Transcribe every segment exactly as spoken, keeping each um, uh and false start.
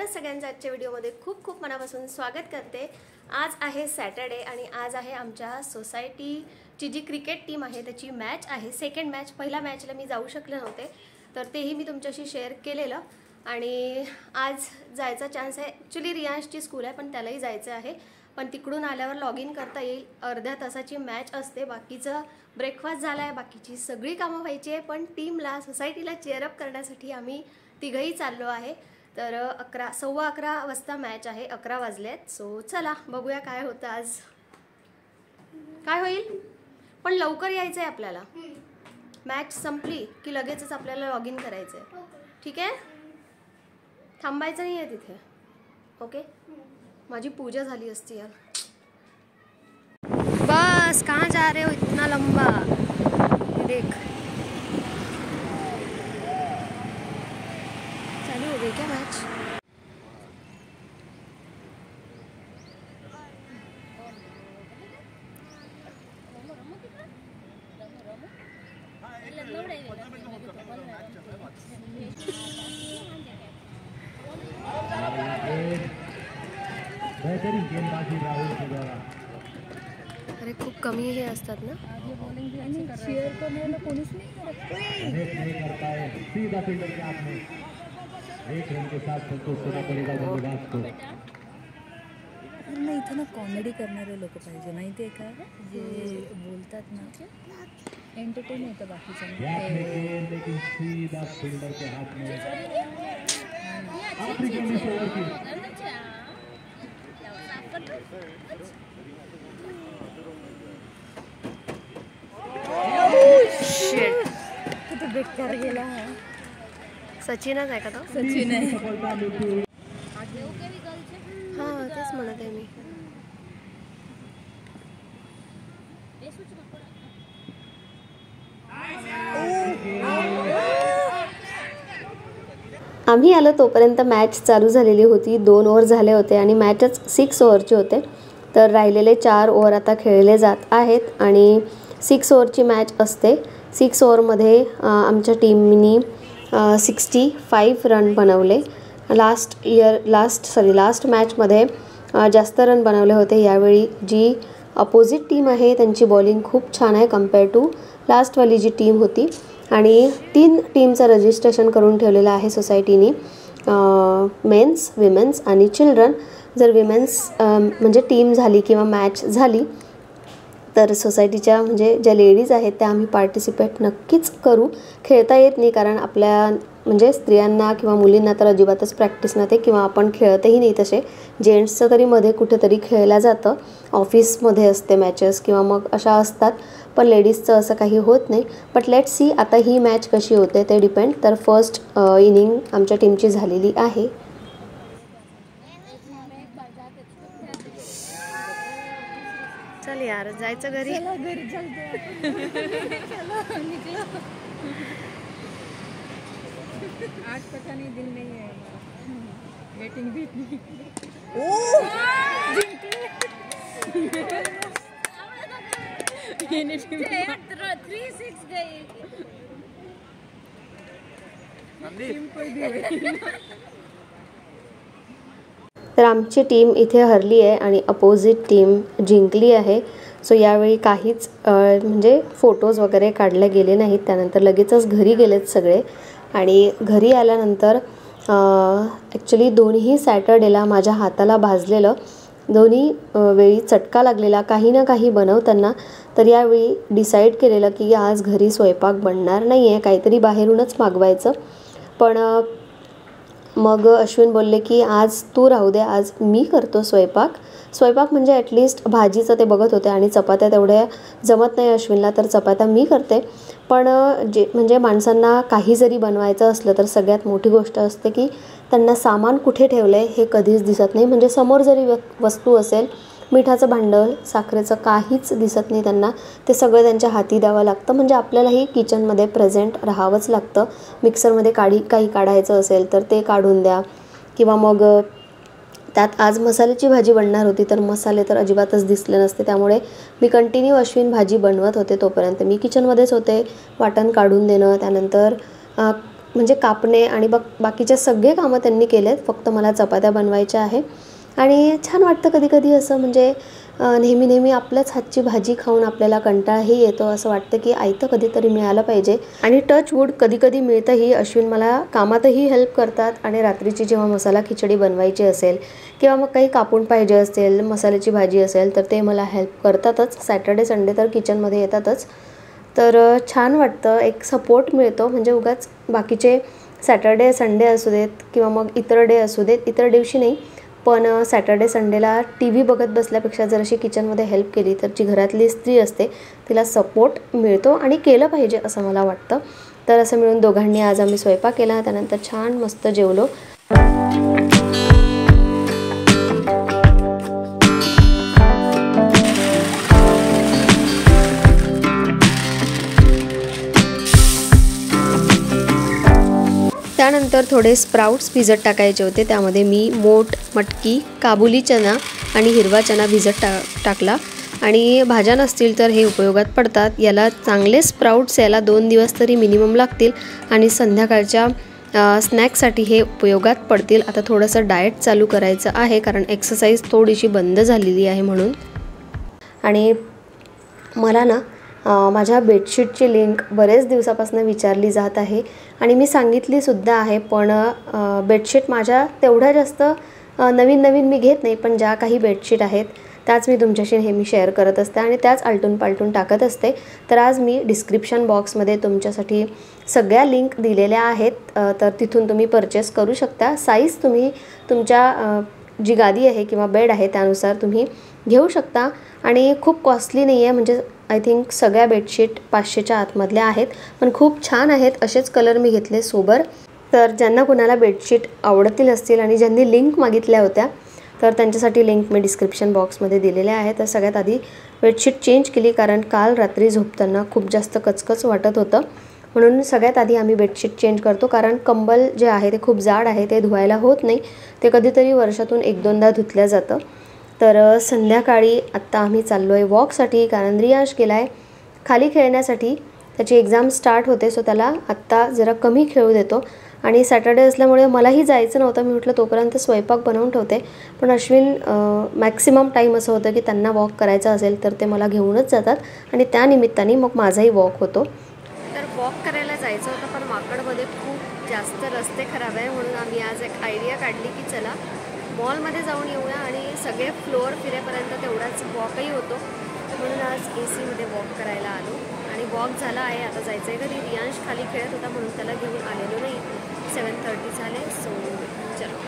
सगळ्यांचं आजच्या व्हिडिओमध्ये खूप खूप मनापासून स्वागत करते। आज आहे सॅटर्डे आणि आज आहे आमच्या सोसायटीची जी क्रिकेट टीम आहे त्याची मॅच आहे, सेकंड मॅच। पहिल्या मॅचला मी जाऊ शकले नव्हते तर तेही मी तुमच्याशी शेअर केलेलं आणि आज जायचा चान्स आहे। ॲक्च्युली रियांशची स्कूल आहे पण त्यालाही जायचं आहे, पण तिकडून आल्यावर लॉग इन करता येईल। अर्ध्या तासाची मॅच असते, बाकीचं ब्रेकफास्ट झाला आहे, बाकीची सगळी कामं व्हायची आहे, पण टीमला सोसायटीला चेअरअप करण्यासाठी आम्ही तिघही चाललो आहे। तर अकरा सव्वा अकरा वाजता मॅच आहे, अकरा वाजलेत। सो चला बघूया काय होतं आज, काय होईल। पण लवकर यायचं आहे आपल्याला, मॅच संपली की लगेचच आपल्याला लॉग इन करायचं आहे, ठीक आहे। थांबायचं नाही आहे तिथे, ओके। माझी पूजा झाली असती यार। बस कहाँ जा रहे हो इतना लंबा, देख चालू हो गई क्या मैच। अरे खूप कमी हे असतात ना, शेअर करण्याला कोणीच नाही करता है। सीधा फील्डर के हाथ में एक रन के साथ संतोष होना पड़ेगा बल्लेबाज को। नाही इथं ना कॉमेडी करणारे लोक पाहिजे, माहिती आहे का, जे बोलतात ना एंटरटेन होतं बाकीचं। लेकिन सीधा फील्डर के हाथ में आखिरी गेंद से ओवर की किती बेकार गेला हा। सचिनच आहे का तो? सचिन आहे। हां तेच म्हणत आहे मी। आम्ही आलो तोपर्यंत मॅच चालू झालेली होती, दोन ओव्हर झाले होते आणि मॅचच सिक्स ओव्हरचे होते। तर राहिलेले चार ओव्हर आता खेळले जात आहेत आणि सिक्स ओव्हरची मॅच असते। सिक्स ओव्हरमध्ये आमच्या टीमनी सिक्स्टी फाईव्ह रन बनवले। Last year last sorry last मॅचमध्ये जास्त रन बनवले होते। यावेळी जी अपोजिट टीम आहे त्यांची बॉलिंग खूप छान आहे कम्पेअर टू लास्टवाली जी टीम होती। आणि तीन टीमचं रजिस्ट्रेशन करून ठेवलेलं आहे सोसायटीनी, मेन्स, विमेन्स आणि चिल्ड्रन। जर विमेन्स म्हणजे टीम झाली किंवा मॅच झाली तर सोसायटीच्या म्हणजे ज्या लेडीज आहेत त्या आम्ही पार्टिसिपेट नक्कीच करू। खेळता येत नाही कारण आपल्या म्हणजे स्त्रियांना किंवा मुलींना तर अजिबातच प्रॅक्टिस नसते किंवा आपण खेळतही नाही तसे। जेंट्सचं तरी मध्ये कुठेतरी खेळलं जातं, ऑफिसमध्ये असते मॅचेस किंवा मग अशा असतात, पण लेडीजचं असं काही होत नाही। बट लेट्स सी आता ही मॅच कशी होते ते डिपेंड। तर फर्स्ट इनिंग आमच्या टीमची झालेली आहे। चल यार जायचं घरी, चला घरी चलते चलो निकलो। आज पता नहीं दिन नहीं है हमारा, वेटिंग भी नहीं। ओ थ्री सिक्स गई टीम कोई भी। तर आमची टीम इथे हरली आहे आणि अपोजिट टीम जिंकली आहे। सो यावेळी काहीच म्हणजे फोटोज वगैरे काढले गेले नाहीत। त्यानंतर लगेचच घरी गेलेत सगळे आणि घरी आल्यानंतर ॲक्च्युली दोन्ही सॅटर्डेला माझ्या हाताला भाजलेलं, दोन्ही वेळी चटका लागलेला काही ना काही बनवताना। तर यावेळी डिसाईड केलेलं की आज घरी स्वयंपाक बनणार नाही आहे, काहीतरी बाहेरूनच मागवायचं। पण मग अश्विन बोलले की आज तू राहू दे, आज मी करतो स्वयंपाक। स्वयंपाक म्हणजे ॲटलिस्ट भाजीचं ते बघत होते आणि चपात्या तेवढ्या जमत नाही अश्विनला, तर चपात्या मी करते। पण जे म्हणजे माणसांना काही जरी बनवायचं असलं तर सगळ्यात मोठी गोष्ट असते की त्यांना सामान कुठे ठेवलं आहे हे कधीच दिसत नाही। म्हणजे समोर जरी वस्तू असेल, मिठाचं भांडं, साखरेचं, काहीच दिसत नाही त्यांना, ते सगळं त्यांच्या हाती द्यावं लागतं। म्हणजे आपल्यालाही किचनमध्ये प्रेझेंट राहावंच लागतं। मिक्सरमध्ये काढी काही काढायचं असेल तर ते काढून द्या किंवा मग त्यात आज मसाल्याची भाजी बनणार होती तर मसाले तर अजिबातच दिसले नसते, त्यामुळे मी कंटिन्यू अश्विन भाजी बनवत होते तोपर्यंत मी किचनमध्येच होते। वाटण काढून देणं, त्यानंतर म्हणजे कापणे आणि बक बाकीचे सगळे कामं त्यांनी केलेत, फक्त मला चपात्या बनवायच्या आहे. आणि छान वाटतं कधी कधी असं, म्हणजे नेहमी नेहमी आपल्याच हातची भाजी खाऊन आपल्याला कंटाळाही येतो. असं वाटतं की आयतं कधीतरी मिळालं पाहिजे. आणि टच वूड कधी कधी मिळतंही. अश्विन मला कामातही हेल्प करतात आणि रात्रीची जेव्हा मसाला खिचडी बनवायची असेल किंवा मग काही कापून पाहिजे असेल, मसाल्याची भाजी असेल, तर ते मला हेल्प करतातच. सॅटर्डे संडे तर किचनमध्ये येतातच. तर छान वाटतं, एक सपोर्ट मिळतो. म्हणजे उगाच बाकीचे सॅटर्डे संडे असू देत किंवा मग इतर डे असू देत, इतर दिवशी नाही, पण सॅटर्डे संडेला टी व्ही बघत बसल्यापेक्षा जर अशी किचनमध्ये हेल्प केली तर जी घरातली स्त्री असते तिला सपोर्ट मिळतो आणि केलं पाहिजे असं मला वाटतं. तर असं मिळून दोघांनी आज आम्ही स्वयंपाक केला, त्यानंतर छान मस्त जेवलो. त्यानंतर थोडे स्प्राउट्स भिजत टाकायचे होते. त्यामध्ये मी मोठ, मटकी, काबुली चना आणि हिरवा चना भिजत टा टाकला आणि भाज्या नसतील तर हे उपयोगात पडतात. याला चांगले स्प्राउट्स याला दोन दिवस तरी मिनिमम लागतील आणि संध्याकाळच्या स्नॅक्ससाठी हे उपयोगात पडतील. आता थोडंसं डाएट चालू करायचं आहे कारण एक्सरसाइज थोडीशी बंद झालेली आहे म्हणून. आणि मला ना माझ्या बेडशीटची लिंक बरेच दिवसापासून विचारली जात आहे आणि मी सांगितलीसुद्धा आहे, पण बेडशीट माझ्या तेवढ्या जास्त नवीन नवीन मी घेत नाही, पण ज्या काही बेडशीट आहेत त्याच मी तुमच्याशी नेहमी शेअर करत असते आणि त्याच आलटून पालटून टाकत असते. तर आज मी डिस्क्रिप्शन बॉक्समध्ये तुमच्यासाठी सगळ्या लिंक दिलेल्या आहेत, तर तिथून तुम्ही परचेस करू शकता. साईज तुम्ही तुमच्या जी गादी आहे किंवा बेड आहे त्यानुसार तुम्ही घेऊ शकता आणि खूप कॉस्टली नाही आहे. म्हणजे आय थिंक सगळ्या बेडशीट पाचशेच्या आतमधल्या आहेत, पण खूप छान आहेत. असेच कलर मी घेतले सोबर. तर ज्यांना कुणाला बेडशीट आवडतील असतील आणि ज्यांनी लिंक मागितल्या होत्या तर त्यांच्यासाठी लिंक मी डिस्क्रिप्शन बॉक्समध्ये दिलेल्या आहे. तर सगळ्यात आधी बेडशीट चेंज केली कारण काल रात्री झोपताना खूप जास्त कचकच वाटत होतं, म्हणून सगळ्यात आधी आम्ही बेडशीट चेंज करतो. कारण कंबल जे आहे ते खूप जाड आहे, ते धुवायला होत नाही, ते कधीतरी वर्षातून एक दोनदा धुतल्या जातं. तर संध्याकाळी आत्ता आम्ही चाललो आहे वॉकसाठी कारण रियाश गेला आहे खाली खेळण्यासाठी. त्याची एक्झाम स्टार्ट होते, सो त्याला आत्ता जरा कमी खेळू देतो. आणि सॅटर्डे असल्यामुळे मलाही जायचं नव्हतं. मी म्हटलं तोपर्यंत स्वयंपाक बनवून ठेवते, पण अश्विन मॅक्सिमम टाईम असं होतं की त्यांना वॉक करायचा असेल तर ते मला घेऊनच जातात आणि त्यानिमित्ताने मग माझाही वॉक होतो. तर वॉक करायला जायचं होतं, पण माकडमध्ये खूप जास्त रस्ते खराब आहे, म्हणून आम्ही आज एक आयडिया काढली की चला मॉलमध्ये जाऊन येऊया आणि सगळे फ्लोअर फिरेपर्यंत तेवढाच वॉकही होतो. म्हणून आज ए सीमध्ये वॉक करायला आलो आणि वॉक झाला आहे. आता जायचं आहे घरी. रियांश खाली खेळत होता म्हणून त्याला घेऊन आलेलो नाही. सेवन थर्टी झाले, सो चलो.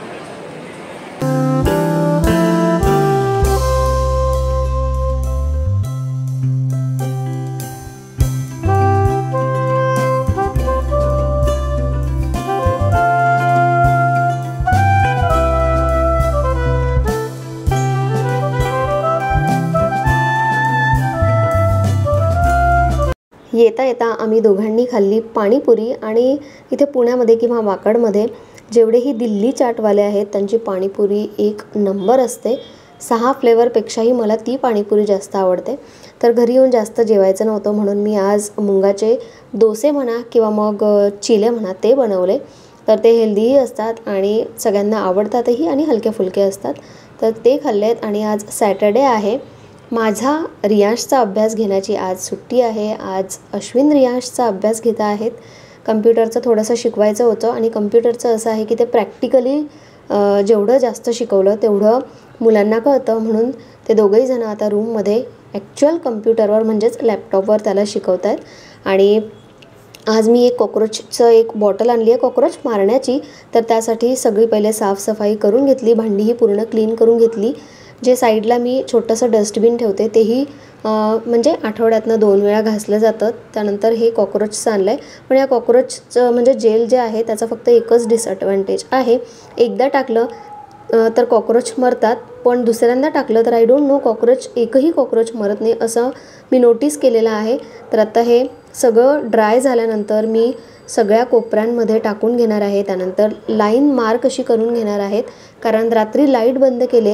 येता येता आम्ही दोघांनी खाल्ली पाणीपुरी. आणि इथे पुण्यामध्ये किंवा वाकडमध्ये जेवढेही दिल्ली चाटवाले आहेत त्यांची पाणीपुरी एक नंबर असते. सहा फ्लेवरपेक्षाही मला ती पाणीपुरी जास्त आवडते. तर घरी येऊन जास्त जेवायचं नव्हतं म्हणून मी आज मुंगाचे डोसे म्हणा किंवा मग चिले म्हणा ते बनवले. तर ते हेल्दीही असतात आणि सगळ्यांना आवडतातही आणि हलके फुलके असतात. तर ते खाल्लेत. आणि आज सॅटर्डे आहे. माझा रियांशचा अभ्यास घेण्याची आज सुट्टी आहे. आज अश्विन रियांशचा अभ्यास घेत आहेत. कम्प्युटरचं थोडंसं शिकवायचं होतं आणि कम्प्युटरचं असं आहे की ते प्रॅक्टिकली जेवढं जास्त शिकवलं तेवढं मुलांना कळतं, म्हणून ते दोघंही जण आता रूममध्ये ॲक्च्युअल कम्प्युटरवर म्हणजेच लॅपटॉपवर त्याला शिकवत आहेत. आणि आज मी एक कॉक्रोचचं एक बॉटल आणली आहे कॉक्रोच मारण्याची. तर त्यासाठी सगळी पहिले साफसफाई करून घेतली, भांडीही पूर्ण क्लीन करून घेतली. जे साईडला मी छोटंसं डस्टबिन ठेवते तेही म्हणजे आठवड्यातनं दोन वेळा घासलं जातं. त्यानंतर हे कॉक्रोचचं आणलं आहे. पण या कॉक्रोचचं म्हणजे जेल जे आहे त्याचा फक्त एकच डिसॲडव्हान्टेज आहे, एकदा टाकलं तर कॉक्रोच मरतात, पण दुसऱ्यांदा टाकलं तर आय डोंट नो कॉक्रोच एकही कॉक्रोच मरत नाही असं मी नोटीस केलेलं आहे. तर आता हे सगळं ड्राय झाल्यानंतर मी सगळ्या कोपऱ्यांमध्ये टाकून घेणार आहे. त्यानंतर लाईन मार्क अशी करून घेणार आहेत कारण रात्री लाईट बंद केले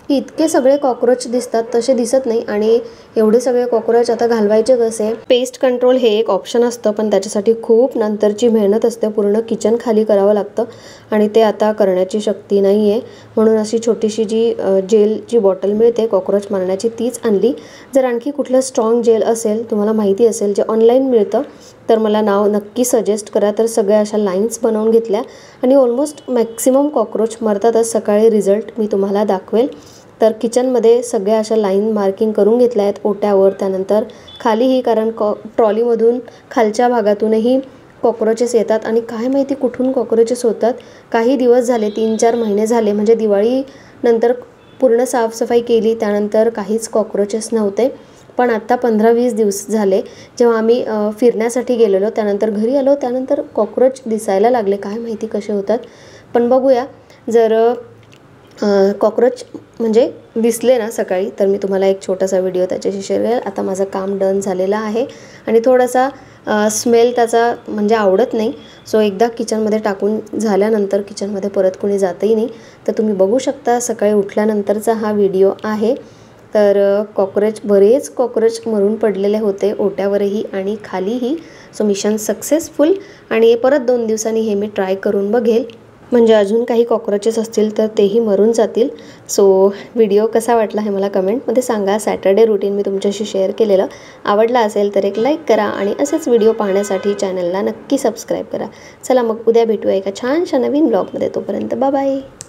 इतके सगळे कॉक्रोच दिसतात तसे दिसत नाही. आणि एवढे सगळे कॉक्रोच आता घालवायचे कसे? पेस्ट कंट्रोल हे एक ऑप्शन असतं, पण त्याच्यासाठी खूप नंतरची मेहनत असते. पूर्ण किचन खाली करावं लागतं आणि ते आता करण्याची शक्ती नाही आहे. म्हणून अशी छोटीशी जी जेलची बॉटल मिळते कॉक्रोच मारण्याची तीच आणली. जर आणखी कुठलं स्ट्रॉंग जेल असेल, तुम्हाला माहिती असेल, जे ऑनलाईन मिळतं, तर मला नाव नक्की सजेस्ट करा. तर सगळ्या अशा लाईन्स बनवून घेतल्या आणि ऑलमोस्ट मॅक्सिमम कॉक्रोच मरतातच. सकाळी रिझल्ट मी तुम्हाला दाखवेल. तर किचनमध्ये सगळ्या अशा लाईन मार्किंग करून घेतल्या आहेत ओट्यावर, त्यानंतर खालीही, कारण कॉ ट्रॉलीमधून खालच्या भागातूनही कॉक्रोचेस येतात आणि काय माहिती कुठून कॉक्रोचेस होतात. काही दिवस झाले, तीन चार महिने झाले, म्हणजे दिवाळीनंतर पूर्ण साफसफाई केली त्यानंतर काहीच कॉक्रोचेस नव्हते. पण आत्ता पंधरा वीस दिवस झाले, जेव्हा आम्ही फिरण्यासाठी गेलेलो त्यानंतर घरी आलो त्यानंतर कॉक्रोच दिसायला लागले. काय माहिती कसे होतात, पण बघूया. जर कॉक्रोच म्हणजे दिसले ना सकाळी, तर मी तुम्हाला एक छोटासा व्हिडिओ त्याच्याशी शेअर करेल. आता माझं काम डन झालेलं आहे आणि थोडासा स्मेल त्याचा म्हणजे आवडत नाही. सो एकदा किचनमध्ये टाकून झाल्यानंतर किचनमध्ये परत कोणी जातही नाही. तर तुम्ही बघू शकता सकाळी उठल्यानंतरचा हा व्हिडिओ आहे. तर कॉक्रोच, बरेच कॉक्रोच मरून पडलेले होते ओट्यावरही आणि खालीही. So mission successful. आणि परत दोन दिवसांनी हे मी ट्राय करून बघेल, म्हणजे अजून काही कॉक्रोचेस असतील तर तेही मरून जातील. सो व्हिडिओ कसा वाटला हे मला कमेंटमध्ये सांगा. सॅटर्डे रुटीन मी तुमच्याशी शेअर केलेलं. आवडला असेल तर एक लाईक करा आणि असेच व्हिडिओ पाहण्यासाठी चॅनलला नक्की सबस्क्राईब करा. चला मग उद्या भेटूया एका छानशा नवीन ब्लॉगमध्ये. तोपर्यंत बाय बाय.